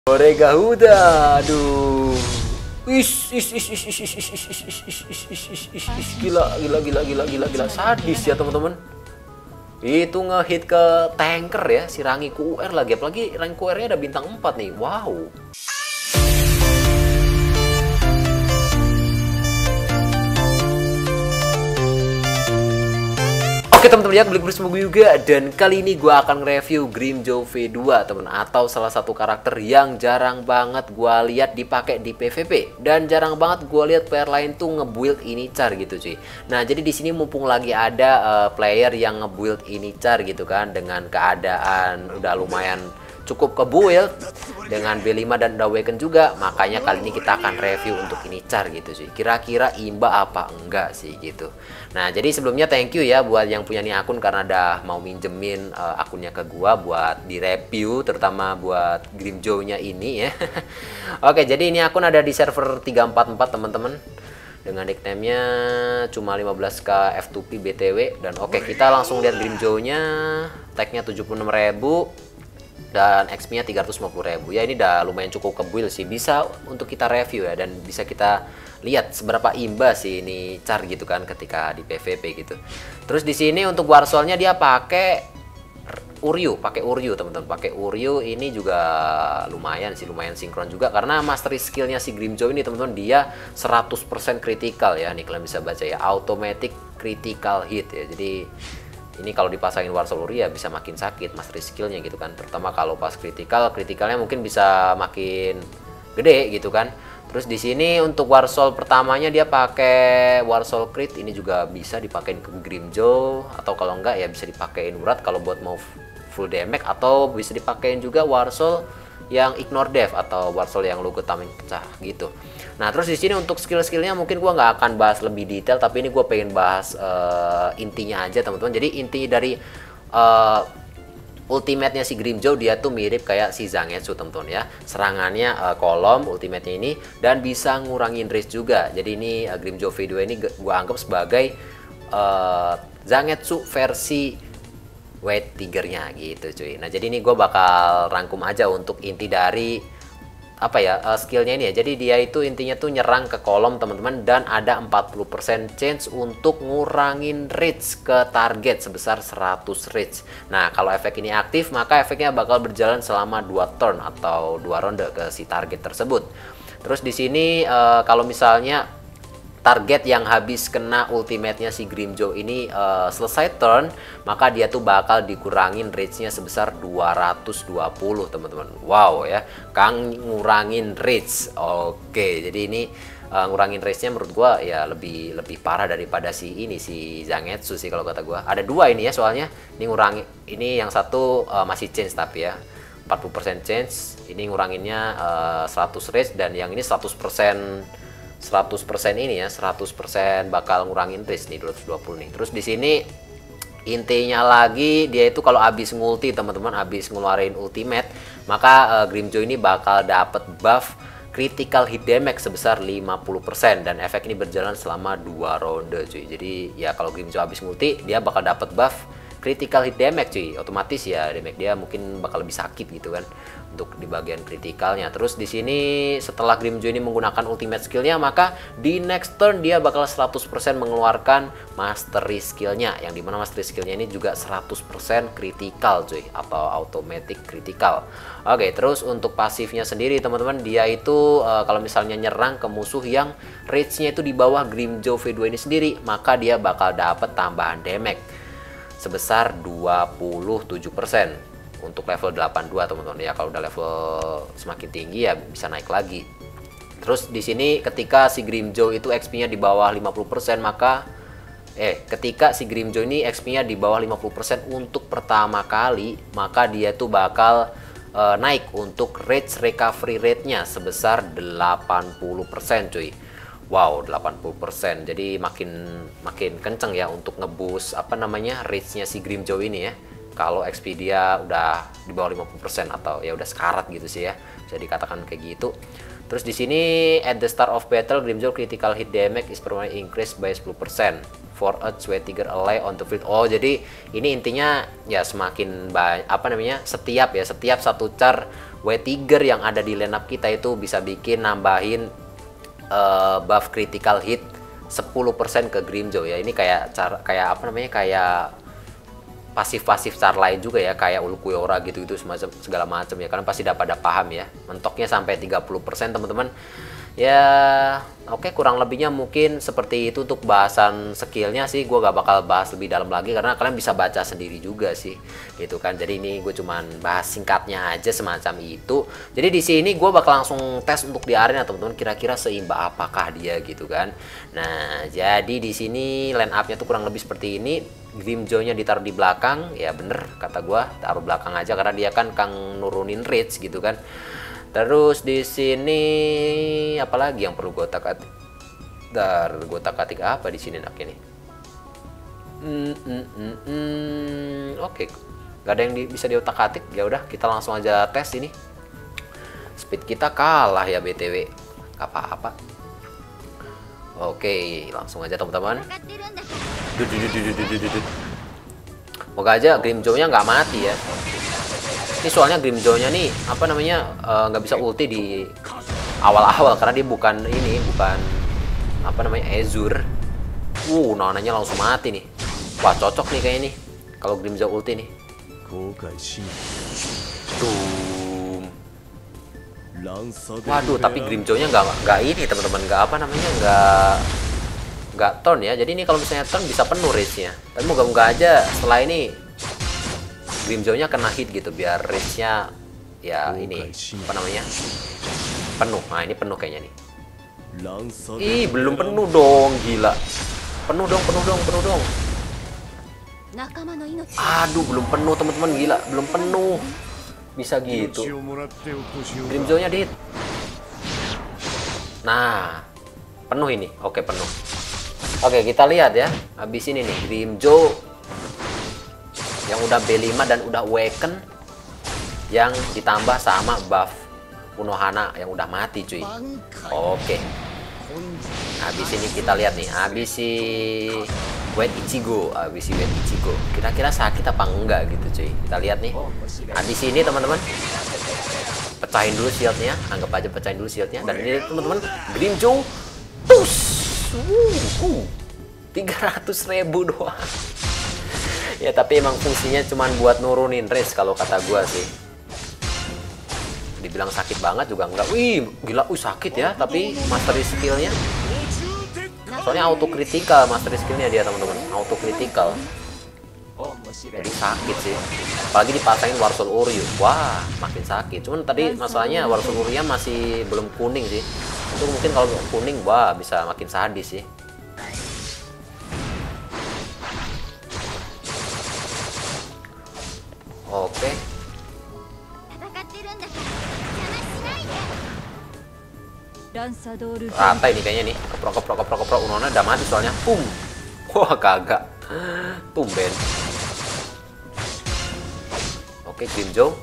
Orega Huda, aduh. Gila, sadis ya teman-teman. Itu ngehit ke tanker ya, si Rangi QR lagi, apalagi Rangi QR-nya ada bintang 4 nih. Wow. Oke teman-teman, ya balik bersama gue juga, dan kali ini gue akan review Grimmjow V2 teman, atau salah satu karakter yang jarang banget gue lihat dipakai di PvP, dan jarang banget gue lihat player lain tuh ngebuild Inichar gitu cuy. Nah jadi di sini mumpung lagi ada player yang ngebuild Inichar gitu kan, dengan keadaan udah lumayan cukup kebuild dengan B5 dan udah awaken juga, makanya kali ini kita akan review untuk Inichar gitu sih. Kira-kira imba apa enggak sih gitu. Nah jadi sebelumnya thank you ya buat yang punya nih akun, karena udah mau minjemin akunnya ke gua buat direview, terutama buat Grimmjow-nya ini ya. Oke, jadi ini akun ada di server 344 teman-teman, dengan nickname-nya cuma 15k F2P BTW. Dan oke, kita langsung lihat Grimmjow-nya. Tag-nya 76.000 dan XP-nya 350.000. Ya ini udah lumayan cukup kebuild sih, bisa untuk kita review ya, dan bisa kita lihat seberapa imba sih ini char gitu kan ketika di PvP gitu. Terus di sini untuk warsolnya dia pakai Uryu, teman-teman, pakai Uryu. Ini juga lumayan sih, lumayan sinkron juga, karena mastery skillnya si Grimmjow ini teman-teman, dia 100% critical ya. Nih kalian bisa baca ya, automatic critical hit ya. Jadi ini kalau dipasangin Warsol Uryu ya bisa makin sakit mastery skillnya gitu kan, terutama kalau pas kritikalnya mungkin bisa makin gede gitu kan. Terus di sini untuk Warsol pertamanya dia pakai Warsol Crit, ini juga bisa dipakein ke Grimmjow, atau kalau enggak ya bisa dipakein Urat kalau buat mau full damage, atau bisa dipakein juga Warsol yang ignore death atau Warsol yang logo tameng pecah gitu. Nah terus di sini untuk skill-skillnya mungkin gua nggak akan bahas lebih detail, tapi ini gue pengen bahas intinya aja teman-teman. Jadi inti dari ultimate-nya si Grimmjow, dia tuh mirip kayak si Zangetsu teman-teman ya. Serangannya kolom ultimate-nya ini, dan bisa ngurangin range juga. Jadi ini Grimmjow V2 ini gua anggap sebagai Zangetsu versi Weight Tigernya gitu cuy. Nah jadi ini gue bakal rangkum aja untuk inti dari apa ya skillnya ini ya. Jadi dia itu intinya tuh nyerang ke kolom teman-teman, dan ada 40% chance untuk ngurangin reach ke target sebesar 100 reach. Nah kalau efek ini aktif, maka efeknya bakal berjalan selama 2 turn atau 2 ronde ke si target tersebut. Terus di sini kalau misalnya target yang habis kena ultimate-nya si Grimmjow ini selesai turn, maka dia tuh bakal dikurangin reach-nya sebesar 220 teman-teman. Wow ya, Kang ngurangin reach. Oke, jadi ini ngurangin reach-nya menurut gua ya lebih parah daripada si Zangetsu sih kalau kata gua. Ada dua ini ya soalnya. Ini ngurangi, ini yang satu masih change tapi ya 40% change. Ini nguranginnya 100 reach, dan yang ini 100% ini ya, 100% bakal ngurangin range nih 220 nih. Terus di sini intinya lagi, dia itu kalau habis ngulti teman-teman, habis ngeluarin ultimate, maka Grimmjow ini bakal dapet buff critical hit damage sebesar 50%, dan efek ini berjalan selama 2 ronde cuy. Jadi ya kalau Grimmjow habis ngulti, dia bakal dapet buff critical hit damage cuy, otomatis ya damage dia mungkin bakal lebih sakit gitu kan untuk di bagian kritikalnya. Terus di sini setelah Grimmjow ini menggunakan ultimate skillnya, maka di next turn dia bakal 100% mengeluarkan mastery skillnya, yang dimana mastery skillnya ini juga 100% critical cuy, atau automatic critical. Oke, terus untuk pasifnya sendiri teman-teman, dia itu kalau misalnya nyerang ke musuh yang range-nya itu di bawah Grimmjow V2 ini sendiri, maka dia bakal dapat tambahan damage sebesar 27% untuk level 82 teman-teman ya. Kalau udah level semakin tinggi ya bisa naik lagi. Terus di sini ketika si Grimmjow itu XP-nya di bawah 50%, maka ketika si Grimmjow ini XP-nya di bawah 50% untuk pertama kali, maka dia tuh bakal naik untuk rage recovery rate-nya sebesar 80% cuy. Wow, 80%. Jadi makin kenceng ya untuk ngeboost apa namanya reach-nya si Grimmjow ini ya. Kalau XP dia udah di bawah 50% atau ya udah sekarat gitu sih ya. Bisa dikatakan kayak gitu. Terus di sini at the start of battle Grimmjow critical hit damage is permanently increased by 10%. for a W3 ally on the field. Oh, jadi ini intinya ya semakin banyak apa namanya? Setiap satu char W3 yang ada di lineup kita itu bisa bikin nambahin buff critical hit 10% ke Grimmjow ya. Ini kayak apa namanya? Kayak pasif char lain juga ya, kayak Ulquiorra gitu-gitu semacam segala macam ya. Kalian pasti dapat paham ya. Mentoknya sampai 30% teman-teman. Ya, oke, kurang lebihnya mungkin seperti itu untuk bahasan skillnya sih. Gue gak bakal bahas lebih dalam lagi karena kalian bisa baca sendiri juga sih, gitu kan. Jadi ini gue cuman bahas singkatnya aja semacam itu. Jadi di sini gue bakal langsung tes untuk di arena teman-teman. Kira-kira seimbang apakah dia gitu kan. Nah, jadi di sini line up-nya tuh kurang lebih seperti ini. Grimmjow-nya ditaruh di belakang, ya bener kata gue, taruh belakang aja karena dia kan kang nurunin reach gitu kan. Terus di sini apalagi yang perlu gue otak-atik? Gue otak-atik apa di sini naknya nih? Oke, gak ada yang bisa diotak-atik. Ya udah, kita langsung aja tes ini. Speed kita kalah ya BTW, gak apa-apa. Oke, langsung aja teman-teman. Moga aja Grimmjow-nya nggak mati ya. Ini soalnya Grimmjow-nya nih apa namanya nggak bisa ulti di awal-awal karena dia bukan apa namanya Azure. Nananya langsung mati nih. Wah, cocok nih kayaknya nih kalau Grimmjow ulti nih. Waduh, tapi Grimmjow-nya nggak ini teman-teman, nggak apa namanya nggak turn ya. Jadi ini kalau misalnya turn bisa penuh race-nya. Tapi moga-moga aja setelah ini Grimmjow-nya kena hit gitu biar race-nya ya ini apa namanya penuh. Nah, ini penuh kayaknya nih. Ih, belum penuh dong, gila. Penuh dong. Aduh, belum penuh teman-teman, gila, belum penuh. Bisa gitu. Grimmjow-nya di hit. Nah, penuh ini. Oke, penuh. Oke, kita lihat ya. Habis ini nih Grimmjow yang udah B5 dan udah awaken yang ditambah sama buff Unohana yang udah mati cuy. Oke. Habis ini kita lihat nih, habis si Wet Ichigo, kira-kira sakit apa enggak gitu cuy. Kita lihat nih. Habis ini teman-teman, pecahin dulu shieldnya, anggap aja pecahin dulu shieldnya. Dan ini teman-teman, Grimmjow tus 300.000 doang. Ya tapi emang fungsinya cuman buat nurunin race kalau kata gua sih. Dibilang sakit banget juga enggak. Wih, gila, sakit ya, tapi mastery skillnya. Soalnya auto critical mastery skillnya dia teman-teman, auto critical. Jadi sakit sih. Apalagi dipasangin Warsoul Uryu. Wah, makin sakit. Cuman tadi masalahnya Warsoul Uryu masih belum kuning sih. Itu mungkin kalau kuning, wah bisa makin sadis sih. Oke. Rata ini kayaknya nih. Keprok. Unona udah mati soalnya. Wah, kagak. Tumben. Oke, Grimmjow.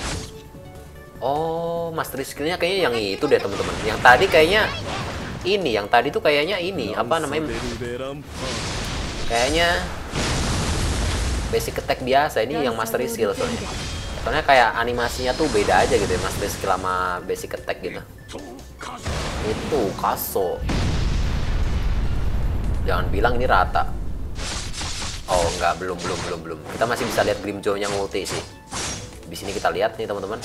Oh, mastery skillnya kayaknya yang itu deh teman-teman. Yang tadi kayaknya ini. Yang tadi tuh kayaknya ini. Apa namanya? Kayaknya basic attack biasa. Ini yang mastery skill soalnya. Soalnya kayak animasinya tuh beda aja gitu ya, mastery skill sama basic attack gitu. Itu Kaso. Jangan bilang ini rata. Oh enggak, belum. Kita masih bisa lihat Grimmjow-nya ulti sih. Di sini kita lihat nih teman-teman.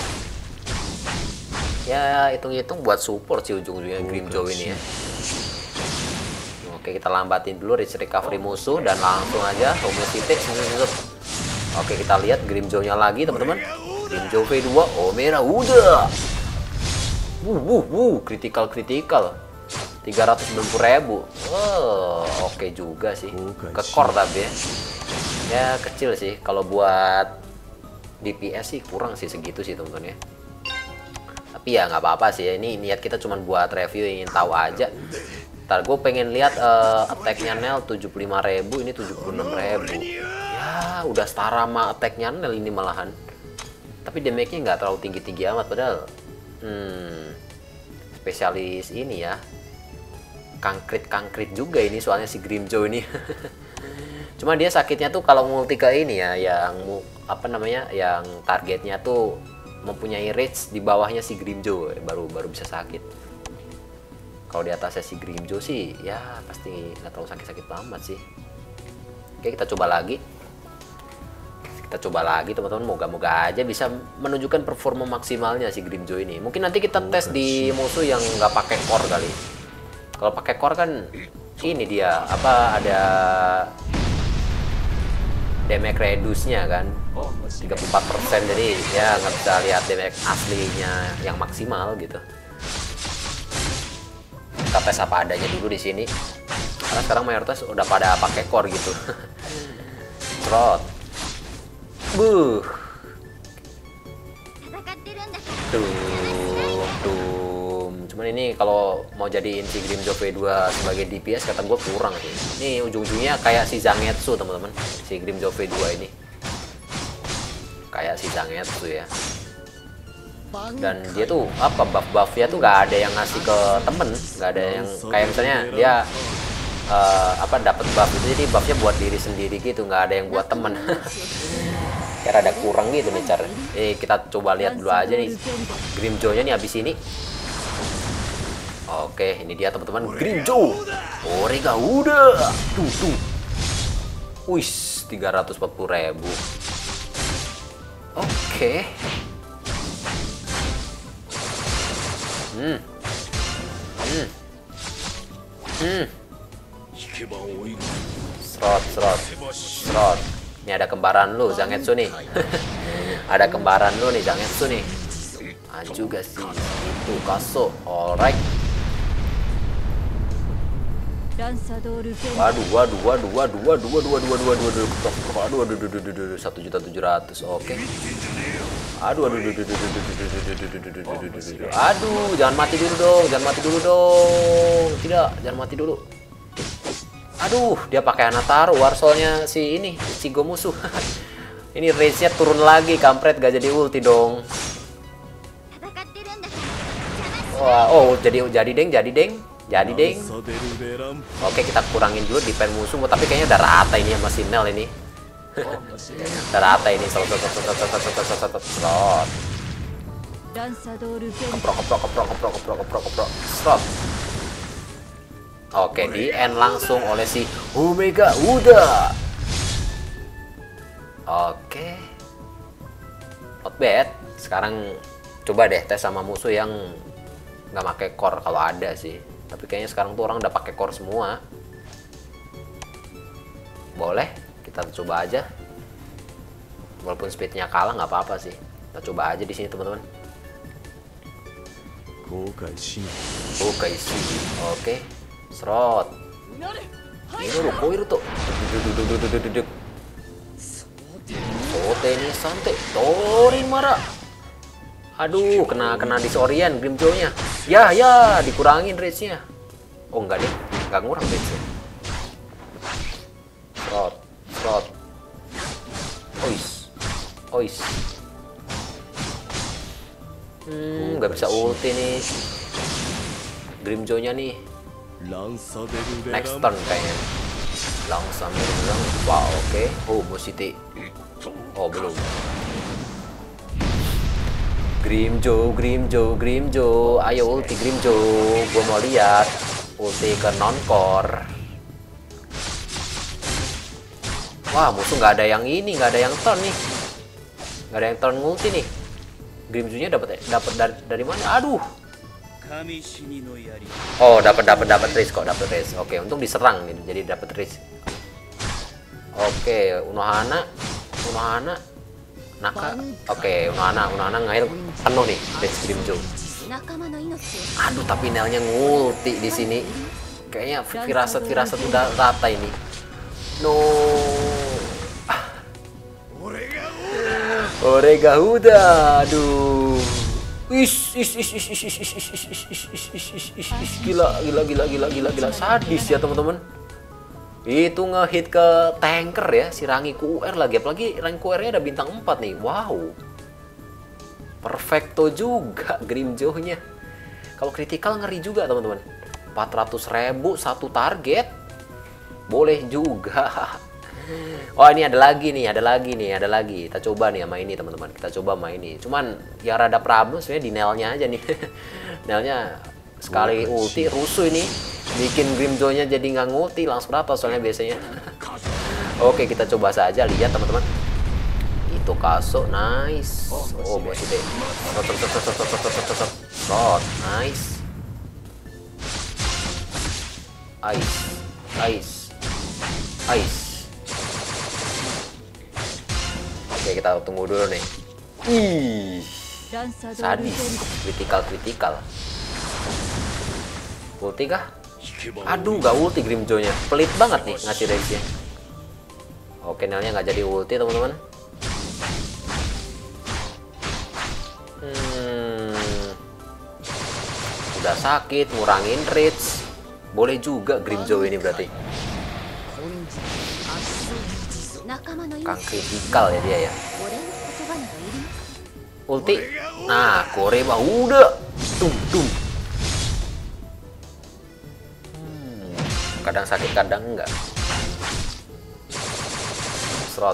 Ya hitung-hitung buat support sih ujung-ujungnya Grimmjow ini ya. Oke, kita lambatin dulu reach recovery musuh dan langsung aja Homosite. Oke, kita lihat Grimmjow-nya lagi teman-teman. Grimmjow V2, Omera udah. Critical 390.000. Oke juga sih. Kekor tapi ya. Ya kecil sih kalau buat DPS sih, kurang sih segitu sih teman-teman ya. Tapi ya nggak apa-apa sih ya. Ini niat kita cuma buat review, ingin tahu aja. Ntar gue pengen lihat attack-nya Nel 75.000, ini 76.000. Ya udah setara sama attack-nya Nel ini malahan. Tapi damage-nya nggak terlalu tinggi-tinggi amat padahal. Spesialis ini ya. Kangkrit juga ini soalnya si Grimmjow ini. Cuma dia sakitnya tuh kalau multi ke ini ya, yang apa namanya, yang targetnya tuh mempunyai range di bawahnya si Grimjo baru bisa sakit. Kalau di atasnya si Grimjo sih ya pasti nggak terlalu sakit-sakit amat sih. Oke, kita coba lagi. Kita coba lagi teman-teman, moga-moga aja bisa menunjukkan performa maksimalnya si Grimjo ini. Mungkin nanti kita tes di musuh yang nggak pakai core kali. Kalau pakai core kan ini dia apa, ada damage reduce-nya kan 34%, jadi ya nggak bisa lihat damage aslinya yang maksimal gitu. Kita tes apa adanya dulu di sini karena sekarang mayoritas udah pada pakai core gitu. Trot. Cuman ini kalau mau jadiin si Grimjo V2 sebagai DPS kata gue kurang sih. Ini ujung-ujungnya kayak si Zangetsu teman-teman. Si Grimjo V2 ini kayak si Zangetsu ya. Dan dia tuh apa, buff-buffnya tuh nggak ada yang ngasih ke temen, nggak ada yang kayak misalnya dia apa dapat buff itu jadi buffnya buat diri sendiri gitu, nggak ada yang buat temen. Kayak ada kurang gitu nih cara. Kita coba lihat dulu aja nih Grimjo-nya nih habis ini. Oke, ini dia teman-teman Grimjo. Orega udah. Tuh. Wih, 340.000. Oke. Serot. Ini ada kembaran lu Zangetsu nih. Ada kembaran lu nih Zangetsu nih. Juga sih itu Kaso. Alright. Waduh. 1.700.000. Oke. Aduh, jangan mati dulu dong. Tidak, jangan mati dulu. Aduh, dia pakai Hanataro, Warsolnya si ini, si Gomusu. Ini range-nya turun lagi, kampret, gak jadi ulti dong. Wah, jadi deng. Oke, kita kurangin dulu defense musuh, tapi kayaknya udah rata ini sama si Nel ini. Udah rata ini, slot. Keprok. Slot. Oke, di end langsung oleh si Omega udah. Oke. Not bad. Sekarang coba deh tes sama musuh yang nggak pakai core kalau ada sih. Tapi kayaknya sekarang tuh orang udah pakai core semua. Boleh, kita coba aja. Walaupun speednya kalah nggak apa-apa sih. Kita coba aja di sini teman-teman. Oke. Serot. Ini lu koir tuh. Sote ini santai. Torin marah. Aduh, kena disorient Grimjo-nya. Ya, dikurangin range-nya. Oh, enggak deh. Enggak ngurang range-nya. Serot. Ois. Nggak bisa ulti nih. Grimjo-nya nih. Next turn kayaknya. Langsung bilang, wow, oke. Oh, Musiti. Oh, belum. Grimjo. Ayo ulti Grimjo. Gua mau lihat ulti ke non-core. Wah, musuh nggak ada yang ini, nggak ada yang turn nih. Nggak ada yang turn ulti nih. Grimjo-nya dapat dari mana? Aduh. Oh, dapat risk kok, dapat risk. Oke, untung diserang nih, jadi dapat risk. Oke, Unohana. Naka. Oke, Unohana ngail penuh nih risk Grimjo. Aduh, tapi Nelnya ngulti di sini. Kayaknya firasat udah rata ini. No. Orega udah. Aduh. Gila sadis ya teman-teman. Itu ngehit ke tanker ya, si Rangi QR lagi, apalagi rank QR-nya ada bintang 4 nih. Wow. Perfecto juga Grimjo-nya. Kalau kritikal ngeri juga teman-teman. 400.000 satu target. Boleh juga. Oh ini ada lagi nih, ada lagi nih, ada lagi. Kita coba nih sama ini teman-teman. Kita coba sama ini. Cuman yang rada problem sebenarnya di Nelnya aja nih. Nelnya sekali ulti rusuh ini. Bikin Grimjo-nya jadi nggak ngulti langsung rata soalnya biasanya. Oke kita coba saja lihat teman-teman. Itu Kaso nice. Oh bos itu. Shot nice. Ice. Ice. Ice. Oke kita tunggu dulu nih. Ih, sadis, kritikal. Ulti kah? Aduh, gak ulti Grimjo-nya. Pelit banget nih ngasih race-nya. Oke, Nelnya nggak jadi ulti teman-teman. Udah sakit, ngurangin reach. Boleh juga Grimjo ini berarti. Kang kritikal ya dia ya. Ulti. Nah, Kore mah udah. Tum. Kadang sakit, kadang enggak. Slot.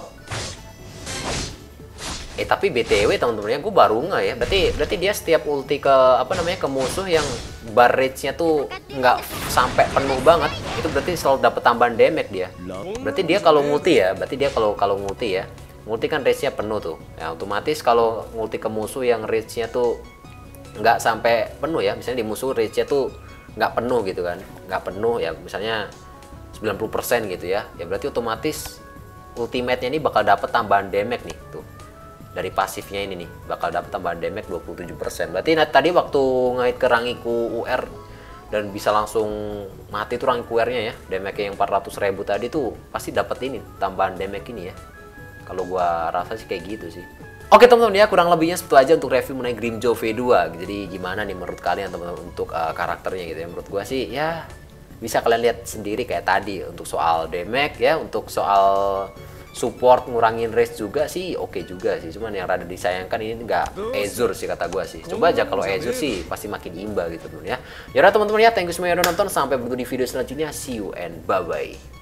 Tapi BTW teman-teman ya, gue baru nggak ya. Berarti dia setiap ulti ke ke musuh yang bar rage-nya tuh nggak sampai penuh banget, itu berarti selalu dapat tambahan damage dia. Berarti dia kalau multi ya, kalau multi ya, multi kan rage-nya penuh tuh. Ya otomatis kalau multi ke musuh yang rage-nya tuh nggak sampai penuh ya, misalnya di musuh rage-nya tuh nggak penuh gitu kan, nggak penuh ya, misalnya 90% gitu ya, ya berarti otomatis ultimate-nya ini bakal dapat tambahan damage nih tuh. Dari pasifnya ini nih bakal dapat tambahan damage 27%. Berarti tadi waktu ngait ke Rangiku UR dan bisa langsung mati tuh Rangiku UR-nya ya, damage yang 400.000 tadi tuh pasti dapat ini tambahan damage ini ya. Kalau gua rasa sih kayak gitu sih. Oke teman-teman ya, kurang lebihnya seperti aja untuk review mengenai Grimjo V2. Jadi gimana nih menurut kalian teman-teman untuk karakternya gitu ya. Menurut gua sih ya bisa kalian lihat sendiri kayak tadi untuk soal damage ya, untuk soal support ngurangin race juga sih oke juga sih. Cuman yang rada disayangkan ini nggak Azure sih kata gue sih. Coba aja kalau Azure sih pasti makin imba gitu teman ya. Yaudah teman-teman ya, thank you semua yang udah nonton. Sampai bertemu di video selanjutnya. See you and bye bye.